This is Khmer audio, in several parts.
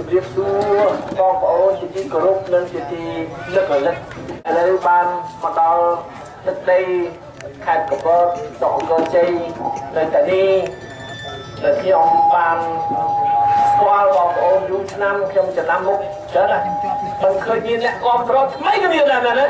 ជំរាបសួរបងប្អូនជាទីគោរពនិងជាទីនឹករលឹកឥឡូវបានមកដល់ទឹកដីខេត្តកំពតស្រុកអង្គរជ័យនៅទីនេះដែលខ្ញុំបានស្គាល់បងប្អូនយូរឆ្នាំខ្ញុំចំណាំមុខច្រើនណាស់មិនឃើញមានអ្នកគាំទ្រថ្មីក៏មានដែរណា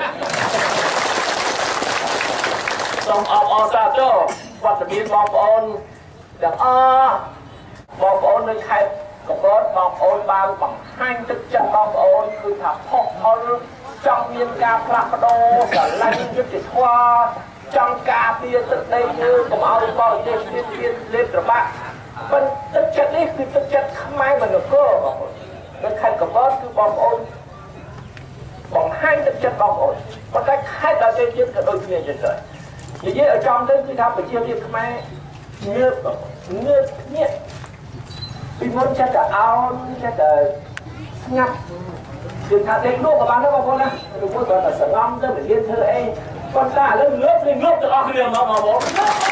សូមអបអរសាទរវត្តមានបងប្អូនទាំងអស់បងប្អូននៅខេត្តកំពតបងប្អូនបានបង្ហាញទឹកចិត្តបងប្អូនគឺថាផុសផុលចង់មានការផ្លាស់ប្ដូរស្រឡាញ់យុត្តិធម៌ចង់ការពារទឹកដីយើងកុំឲ្យបរទេសទៀតលេបត្របាក់ប៉ុន្តែទឹកចិត្តនេះគឺទឹកចិត្តខ្មែរមិននគរបងប្អូននៅខេត្តកំពតគឺបងប្អូនបង្ហាញទឹកចិត្តបងប្អូនប៉ុន្តែខេត្តដទៃទៀតក៏ដូចគ្នាចឹងដែរនិយាយឲ្យចំទៅគឺថាប្រជាជាតិខ្មែរងើបគ្នាពីមុនចេះតែអោនចេះតែស្ងាត់គឺថាដេកនោះក៏បានដែរបងប្អូនណាឬមួយក៏តែសង្ងំទៅនិយាយធ្វើអីប៉ុន្តែឥឡូវងើបទាំងអស់គ្នាមកបងប្អូន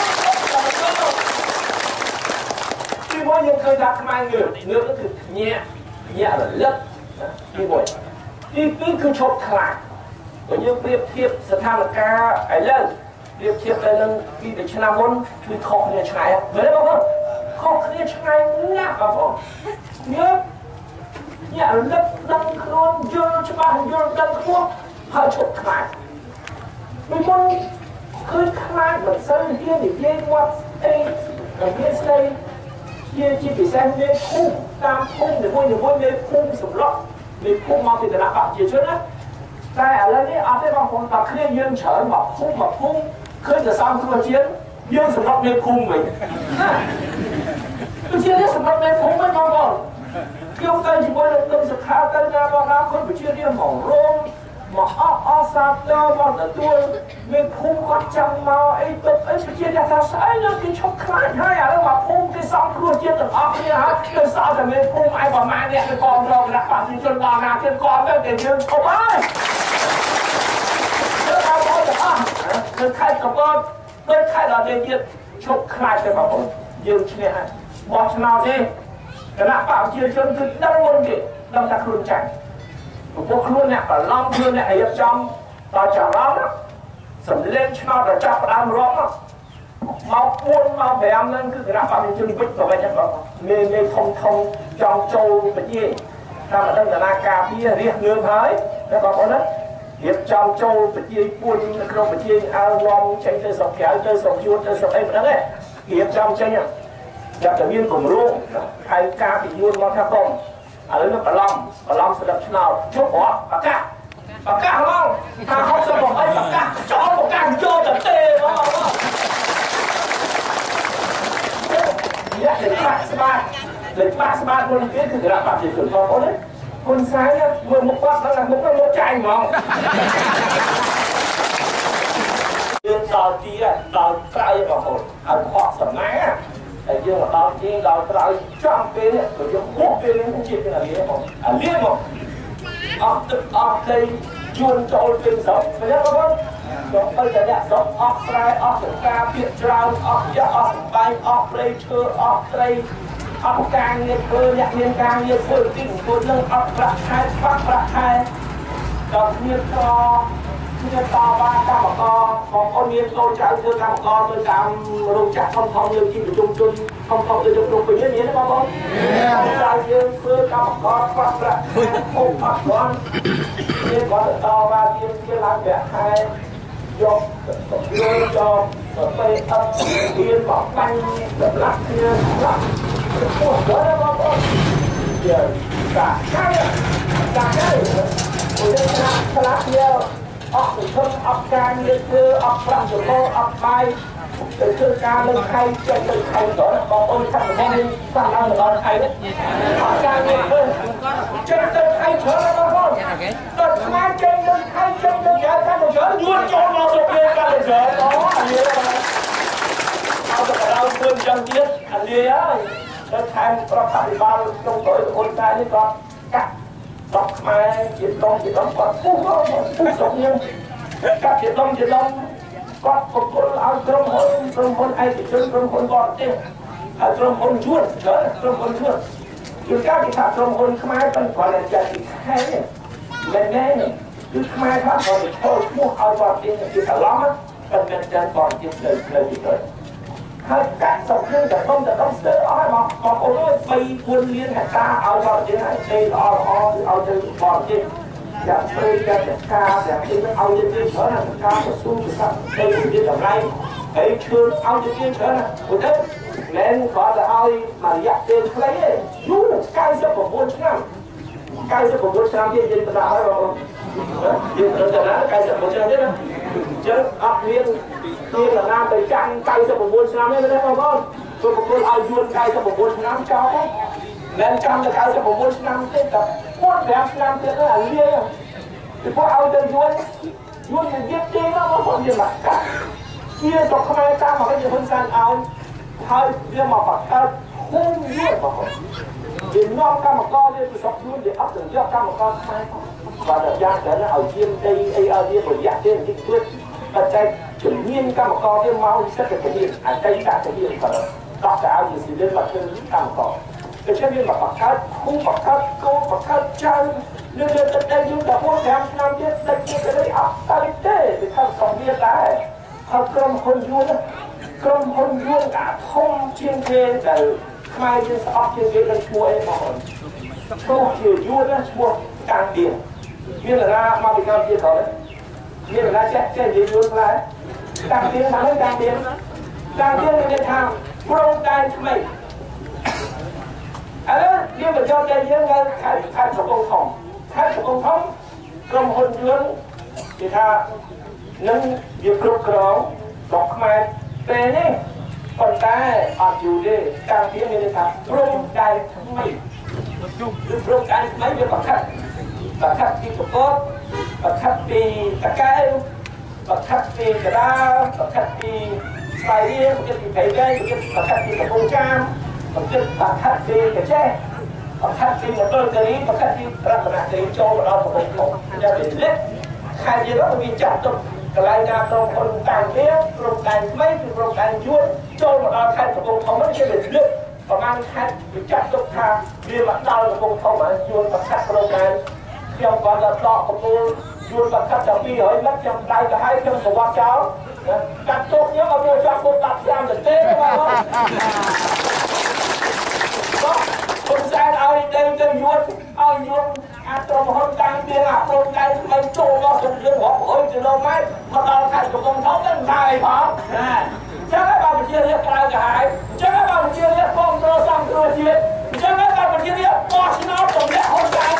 ពីមុនយើងឃើញថាខ្មែរងើបទៅគឺញាក់រលឹកទីមួយទីពីរគឺឈប់ខ្លាចបើយើងប្រៀបធៀបស្ថានភាពឥឡូវប្រៀបធៀបទៅនឹងពីឆ្នាំមុនគឺខុសគ្នាឆ្ងាយមែនទេបងប្អូនខុសគ្នាឆ្ងាយណាស់បងប្អូនញើបញាក់រលឹកដឹងខ្លួនយល់ច្បាស់យល់ដឹងខ្ពស់ហើយឈប់ខ្លាចពីមុនឃើញខ្លាចមិនសិនហ៊ាននិយាយមាត់អីនិយាយស្ដីជាពិសេសនៃភូមិតាមភូមិមួយនៃភូមិសម្លក់នៃភូមិមកពីគណៈបព្វជិជនណាតែឥឡូវនេះអត់ទេបងប្អូនតើគ្នាយើងច្រើនមកភូមិឃើញតែសំគ្រួជាតិយើងសម្រាប់នៃភូមិវិញគឺជានេះសម្រាប់នៃភូមិវិញបងប្អូនខ្ញុំទៅជាមួយនឹងក្រុមសុខាទៅណាបងណាคนប្រជារាស្ត្រមករោងមកអសាទរមកទទួលមានភូមិគាត់ចាំមកអីទុកអីប្រជារាស្ត្រថាស្អីលើគេឈប់ខ្លាចហើយឥឡូវមកភូមិគេសំគ្រួជាតិទាំងអស់គ្នាហើយទៅសល់តែមានភូមិឯប្រមាណអ្នកទៅគាំទ្រគណៈបព្វជិជនដល់ណាទៀតគាំទៅតែយើងឈប់ហើយទៅបងប្អូនទាំងអស់គឺខេត្តកំពតដូចខេត្តដទៃទៀតឈប់ខ្លាចទៅបងប្អូនយើងឈ្នះហើយបោះឆ្នោតទេគណៈបព្វជិជនគឺដឹងមុនគេដឹងថាខ្លួនចាញ់ពួកខ្លួនអ្នកប្រឡំខ្លួនអ្នករៀបចំដល់ចរន្តសម្លេងឆ្នោតដល់ចាប់ផ្ដើមរាប់មក4មក5ហ្នឹងគឺគណៈបព្វជិជនវិច្ចក៏វិញដែរបងមេធំចង់ចូលប្រជាតែមិនដឹងតាណាការពាររះងើបហើយតែបងប្អូនណារៀបចំចូលប្រជាពួននៅក្នុងប្រជាអើនាំចេញទៅស្រុកក្រៅទៅស្រុកជួនទៅស្រុកអីមិនដឹងទេរៀបចំចេញចាប់តែមានគម្រោងហើយការពីយួនមកថាកុំឥឡូវនេះប្រឡំស្ដាប់ឆ្នោតជប់អត់ប្រកាសហ្មងថា60មកអីប្រកាសចូលទៅទេបងលេខបាក់ស្បាតមុនគេគឺគណៈបព្វជិជនបងប្អូនណាគុណស្រីមើលមុខគាត់ដល់មុខនោះចាញ់ហ្មងយើងដល់ទីដល់ក្រៅបងប្អូនហើយខកសំណាហើយយើងមកដល់ទីដល់ក្រៅចំពេលនេះក៏យើងហួសពេលនេះជាអាលៀមកអស់ទឹកអស់ដីជួនចូលពេលស្រុកឃើញបងប្អូនដល់ទៅតែអ្នកស្រុកអស់ស្រែអស់សកាភាគច្រើនអស់យ៉ាអស់សម្បែងអស់ព្រៃឈើអស់ត្រីអត់ការងារធ្វើអ្នកមានការងារធ្វើទីអង្គនឹងអត់ប្រាក់ខែស្បាក់ប្រាក់ខែដល់គ្នាតបានកម្មករបងប្អូនមានកូនចៅធ្វើកម្មករទៅតាមរោងចក្រធំយើងជាប្រជុំជនធំទៅយកក្នុងពេញមានទេបងប្អូនចៅយើងធ្វើកម្មករស្បាក់ប្រាក់អូអត់គាត់មានគាត់តបានជាឡើងប្រាក់ខែយកទៅពេលអត់មានបបាញ់សម្រាប់គ្នាអូគាត់បងប្អូនយើងកាកាអូយឆ្លាតយកអត់ទៅធ្វើអត់ការងារធ្វើអត់ប្រាក់ចំណូលអត់បាយទៅធ្វើការលើខៃចេញទៅខៃទៅបងប្អូនថាបងនេះសាក់ឡើងដល់ខៃនេះអត់ការងារធ្វើចេញទៅខៃច្រើនបងប្អូនដល់ស្មាចេញទៅខៃចេញទៅយ៉ាកាន់ទៅច្រើនយួនចូលមកទៅពេលកាន់ទៅច្រើនអូអានេះអត់ទៅដល់ធ្វើចឹងទៀតអានេះហើយទៅថែមប្រកបវិបាលក្នុងទៅអូនតែនេះក៏កាក់បកខ្មែរជាដងគាត់ពុះស្រុកយើងកាត់ជាដងគាត់ប្រគល់ឲ្យក្រុមហ៊ុនឯកជនក្រុមហ៊ុនបរទេសហើយក្រុមហ៊ុនជួនច្រើនក្រុមហ៊ុនជួនជួនកាលគេថាក្រុមហ៊ុនខ្មែរប៉ុន្តែគាត់តែចាត់ពីខែនេះមែនទេគឺខ្មែរថាគាត់ទៅធ្វើឈ្មោះឲ្យបរទេសជាកន្លងប៉ុន្តែចាត់បរទេសនៅទីទៅហើយកាក់សុខនឹងតែខ្ញុំទៅដល់ស្ទើរអស់ហើយបងប្អូនអើយ3-4លានហិកតាឲ្យបរទេសហើយទេល្អគឺឲ្យទៅបរទេសយ៉ាងព្រៃយ៉ាងការយ៉ាងទីនឹងឲ្យទៅច្រើនណាស់ការទៅស៊ូទៅសាប់ទៅជាតម្លៃហើយឈឿនឲ្យទៅច្រើនណាស់ព្រោះតែមិនគាត់ទៅឲ្យមករយៈពេលខ្លីទេយូរ99ឆ្នាំ99ឆ្នាំទៀតយើងទៅដាក់ហើយបងប្អូនយើងទៅដល់99ឆ្នាំទៀតណាចឹងអត់មានណាទៅចាំ99ឆ្នាំទេណាបងប្អូនព្រោះប្រគល់ឲ្យយួន99ឆ្នាំចោលហ្នឹងមិនចាំទៅ99ឆ្នាំទេតែ4-5ឆ្នាំទៀតទៅអាលាយពីព្រោះឲ្យទៅយួននិយាយទេណាបងប្អូនយើងមកកាត់ជាស្រុកខ្មែរតាមមកឲ្យហ៊ុនសែនឲ្យហើយវាមកបង្កើតភូមិយួនបងប្អូនវានាំកម្មករវាទៅស្រុកយួនវាអត់ទៅយកកម្មករខ្មែរគាត់តែយ៉ាងទៅឲ្យជាដីអីឲ្យវាប្រយ័ត្នទេបន្តិចទៀតតែជំនាញកម្មករវាមកសិទ្ធិជំនាញអតីតជំនាញគាត់ដោះទៅឲ្យស៊ីវិលមកធ្វើកម្មករដូច្នេះវាមកបង្កើតភូមិបង្កើតកូនបង្កើតចៅនៅលើទឹកដីយូរដល់4-5ឆ្នាំទៀតទឹកនេះអត់ទៅទេវាថាសំវាដែរហើយក្រុមហ៊ុនយួនអាធំជាងគេដែលខ្មែរយើងស្អប់ជាងគេនឹងឈ្មោះអីបងប្អូនឈ្មោះជាយួនណាឈ្មោះតាំងទៀនមាននរណាមកពីកម្ពុជាក៏មាននរណាចេះនិយាយយួនខ្លះតាំងទៀនថាហ្នឹងតាំងទៀនមានថាប្រងដែនថ្មីឥឡូវយើងបញ្ចប់តែយើងនៅខេត្តកំពង់ធំក្រុមហ៊ុនយួនគេថានឹងវាគ្រប់គ្រងស្រុកខ្មែរពេលនេះប៉ុន្តែអត់យូរទេតាំងពីមានថាព្រំដែនថ្មីគឺព្រំដែនថ្មីវាបង្ខិតពីកពតបង្ខិតពីតកែវបង្ខិតពីកដាលបង្ខិតពីស្វាយរៀងបង្ខិតពីព្រៃវែងបង្ខិតពីកំពង់ចាមបង្ខិតពីកញ្ចេះបង្ខិតពីមណ្ឌលគិរីបង្ខិតពីរតនគិរីចូលមកដល់កំពង់ធំយ៉ាងនេះខេត្តយើងទៅវាចាក់ទុកកន្លែងណាក្រុមហ៊ុនតាំងទៀតក្រុមដែនថ្មីគឺក្រុមដែនយួនចូលមកដល់ខេត្តកំពង់ធំនេះជាលើកប្រមាណខេត្តវាចាត់ទុកថាវាមកដល់កំពង់ធំហើយយួនបង្ខិតក្រុមដែនខ្ញុំគាត់ដល់ដកកំពូលយួនបង្ខិតតែ200ម៉ែត្រខ្ញុំដៃទៅឲ្យខ្ញុំប្រវត្តិចោលកាត់ទុកខ្ញុំឲ្យយកចាប់ពុក10ឆ្នាំទៅទេបងប្អូនហ៊ុនសែនឲ្យដីទៅយួនអាក្រុមហ៊ុនតាំងពីអាក្រុមដែនថ្មីចូលមកសុំយើងរាប់100គីឡូម៉ែត្រមកដល់ខេត្តកំពង់ធំទៅដែរអីផងចឹងហើយបើប្រជារាស្ត្រក្រៅកាហាយចឹងហើយបើប្រជារាស្ត្រគ្រប់គ្រងសង្គ្រោះជាតិចឹងហើយបើប្រជារាស្ត្របោះឆ្នោតទម្លាក់ហ៊ុនសែន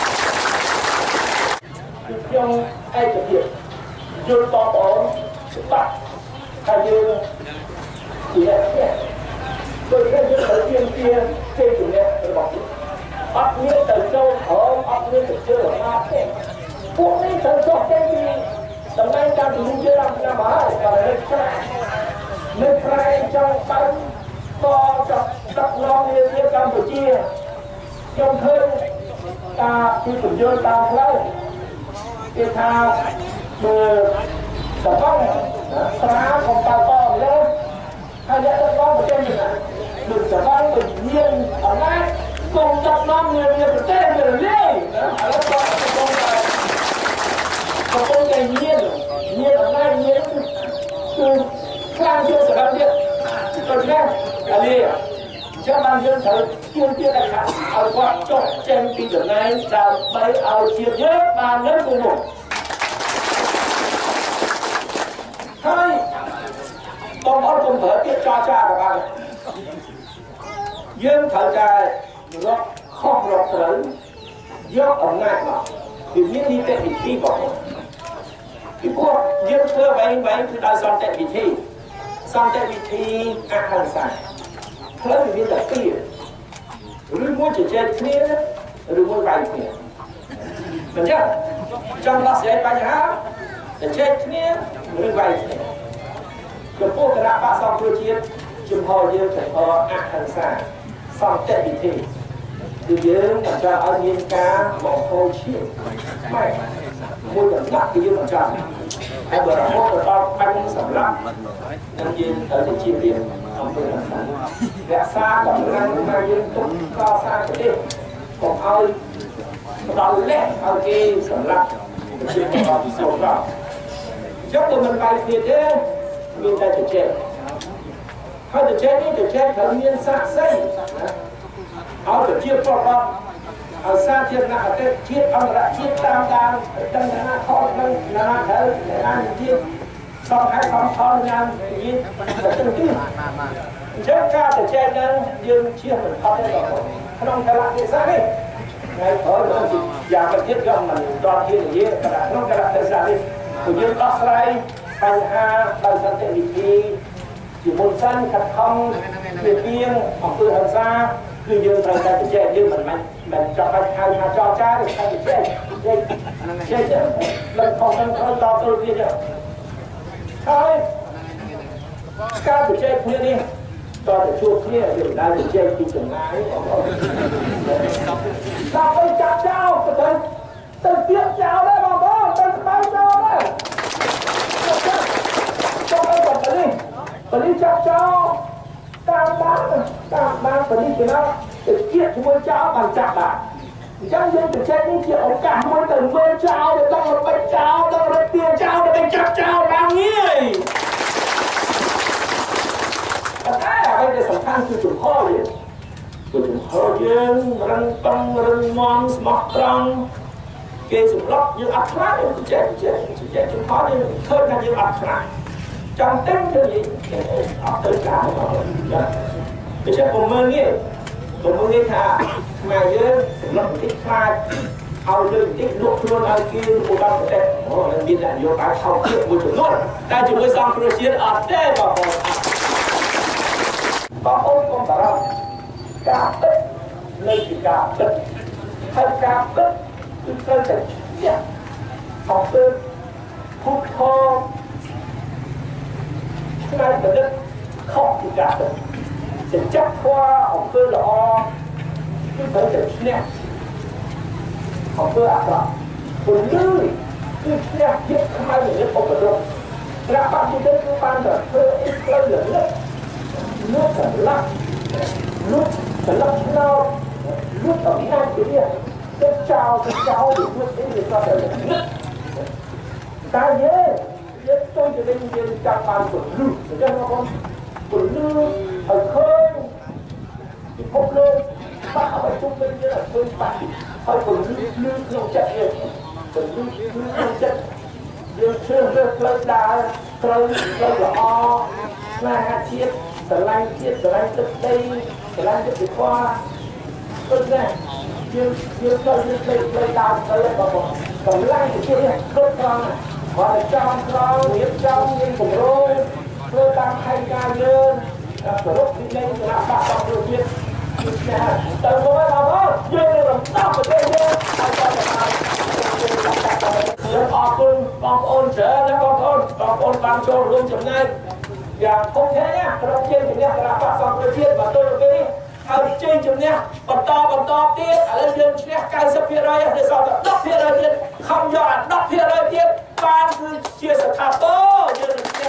ខ្ញុំឯកភាពយល់បងប្អូនច្បាស់ថាយើងជាអ្នកដូចយើងត្រូវទៀមទាគេជំនះរបស់យើងអត់មានទៅចូលក្រុមអត់មានទៅជឿរបស់ទេពួកនេះត្រូវចុះចេញពីតំណែងការជំនុំជឿដល់ឆ្នាំហើយក៏នៅក្រែងចង់បើក៏ចាប់ដាក់នាំនាកម្ពុជាខ្ញុំឃើញការពីពន្យល់តាមផ្លូវគេថាមើលតំបន់ស្រាកុំតើតលើហើយអ្នកទៅដល់ប្រទេសនេះដូចតំបន់វិញ្ញាណអំណាចកុំចាប់នាំនាប្រទេសវារលាយឥឡូវក៏កំពុងតែមានអំណាចមានគឺខ្លាំងជាងសម្រាប់ទៀតដូច្នេះអាលីចាំបានយើងត្រូវជួនទៀតឲ្យគាត់ចុះចេញពីតំណែងដើម្បីឲ្យជាតិយើងបានលើកទៅមុខហើយបងប្អូនកុំប្រើពាក្យចរចាក៏បានយើងត្រូវតែរកខុសរកត្រូវយកអំណាចមកពីមាននីតិវិធីបងពីព្រោះយើងធ្វើបែងគឺដោយសន្តិវិធីអហិង្សាផ្លូវវាមានតែពីរឬមួយជជែកគ្នាឬមួយវាយគ្នាមិនចឹងចង់ដោះស្រាយបញ្ហាជជែកគ្នាឬវាយគ្នាចំពោះគណៈបក្សសង្គ្រោះជាតិជំហរយើងទៅអហិង្សាសន្តិវិធីគឺយើងមិនចង់ឲ្យមានការបង្ហូរឈាមម៉ែមួយដំណាក់គឺយើងមិនចង់ហើយបើរហូតដល់បាញ់សម្រាប់នឹងយើងត្រូវតែជៀសវាងអង្គរក្សាកម្លាំងមកយើងទុកកសាងប្រទេសកុំឲ្យដល់លេះឲ្យគេសម្រាប់ជារបស់ពិសូចន៍ដល់ចុះទៅមិនបាយគ្នាទេមានតែជជែកហើយជជែកនេះជជែកត្រូវមានសាក្សីឲ្យប្រជាពលរដ្ឋឲ្យសាធារណជាតិជាតិអន្តរជាតិតាមដានដឹងថាខុសនឹងណាត្រូវណាជាតិសំខាន់សំខាន់យ៉ាងនេះទៅទីអញ្ចឹងការជជែកនឹងយើងជៀសមិនផុតទេបងប្អូនក្នុងកលៈទេសៈនេះថ្ងៃក្រោយមកយ៉ាងទៀតក៏មិនដល់ជានិយាយក្នុងកលៈទេសៈនេះពួកយើងដោះស្រាយបញ្ហាដោយសន្តិវិធីជាមុនសិនខិតខំជាទៀងអំពើហិង្សាគឺយើងត្រូវតែជជែកយើងមិនចាំបាច់ហៅថាចរចាទេតែជជែកមិនខុសនឹងត្រូវតទៅទៀតទេហើយការជជែកគ្នានេះតើជួបគ្នាយើងដើរជជែកពីចម្ងាយបងប្អូនដល់ទៅចាប់ចោលទៅទៀតចោលដែរបងប្អូនទៅស្បែកចោលដែរចូលទៅបលិចាប់ចោលតាមបានបលិពីណាទៅជាតិជាមួយចោលបានចាប់បានអញ្ចឹងយើងជជែកនេះជាឱកាសមួយទៅមើលចោលទៅដល់របិចចោលដល់រត់ទាចោលទៅចាប់ចោលបានងាយតែអ្វីដែលសំខាន់គឺជំហរយើងរឹងប៉ឹងរឹងមាំស្មោះត្រង់គេសម្រាប់យើងអត់ខ្លាចយើងជជែកជំហរយើងឃើញថាយើងអត់ខ្លាចចង់តែគឺអត់ទៅការមកដូច្នេះผมមើលនេះថាខ្មែរយើងសម្រាប់បន្តិចខ្លាចឲ្យលើបន្តិចលក់ខ្លួនឲ្យគេឧត្តមប្រទេសអូមាននយោបាយថោកទាបមួយចំនួនតែជាមួយសង្គ្រោះជាតិអត់ទេបងប្អូនកុំបារម្ភការពិតនៅជាការពិតហើយការពិតគឺត្រូវតែជាអង្គើភូតខឆ្នៃប្រឌិតខុសពីការពិតจะจับว่าអង្គើល្អគឺត្រូវតែឈ្នះអង្គើអាក្រក់ពលឺគឺឈ្នះជាតិខ្មៅនិយមឧបទ្រពត្រាបាក់ជាតិគឺបានតែធ្វើអីផ្លូវលឹកលួចសម្លាប់ឆ្នោតលួចអំណាចពីនេះទៅចោលលួចអីវាក៏តែលឹកតែយើងចូលទៅវិញយើងចាប់បានពលឺអញ្ចឹងបងប្អូនពលឺឲ្យឃើញពិភពលោកបាក់ឲ្យជុំវិញយើងឲ្យឃើញបាក់ហើយពលឺក្នុងចិត្តយើងពលឺក្នុងចិត្តយើងជឿលើផ្លូវដើរត្រូវល្អស្នេហាជាតិស្រឡាញ់ជាតិស្រឡាញ់ទឹកដីស្រឡាញ់ទឹកខ្វះគឺណាយើងត្រូវផ្លូវដើរទៅបងប្អូនកម្លាំងជាតិនេះគ្រប់ត្រង់ហើយចំក្រោយរៀបចំមានគម្រោងធ្វើតាមផែនការយើងគោរពវិន័យគណៈបកសង្គ្រោះជាតិគឺថាទៅមកហើយបងប្អូនយើងនឹងរំដោះប្រទេសយើងឲ្យដល់ទៅយើងអរគុណបងប្អូនច្រើនណាបងប្អូនបានចូលរួមចំណែកយ៉ាងធំធេងណាក្រុមជើងជំនះគណៈបកសង្គ្រោះជាតិបើទល់ពេលនេះហើយជើងជំនះបន្តទៀតឥឡូវយើងឈ្នះ 90% ហើយសល់តែ 10% ទៀតខំយកអា 10% ទៀតបានគឺជាស្ថាពរយើងនឹងឈ្នះ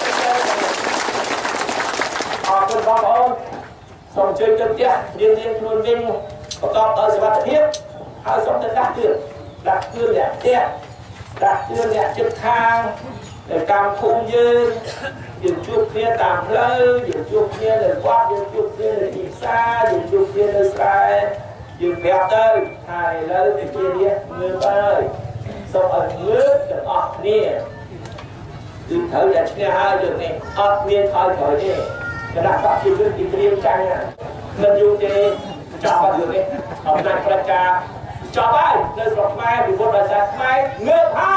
អរគុណបងប្អូនសូមអញ្ជើញទៅផ្ទះរៀនខ្លួនវិញប្រកបដោយសុវត្ថិភាពហើយសូមទៅដាក់គ្រឿងអ្នកផ្ទះដាក់គ្រឿងអ្នកជិតខាងនៅតាមភូមិយើងជួបគ្នាតាមផ្លូវយើងជួបគ្នានៅវត្តយើងជួបគ្នានៅទីផ្សារយើងជួបគ្នានៅស្រែយើងប្រាប់ទៅថាឥឡូវវិជានេះងើបហើយសូមឲ្យងើបទាំងអស់គ្នាគឺត្រូវតែឈ្នះហើយរឿងនេះអត់មានថយក្រោយទេគណៈបព្វជិជនទីត្រៀមចាញ់មិនយូរទេចាប់ហើយរឿងនេះអំណាចប្រជាចប់ហើយនៅស្រុកខ្មែរពីពុទ្ធសាសនាខ្មែរងើបហើយ